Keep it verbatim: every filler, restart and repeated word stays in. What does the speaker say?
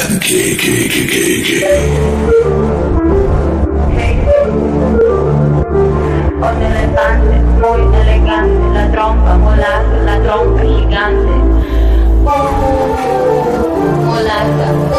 Che, che, che, che, che. Ho un elefante muy elegante, la trompa molata, la trompa gigante, muy larga.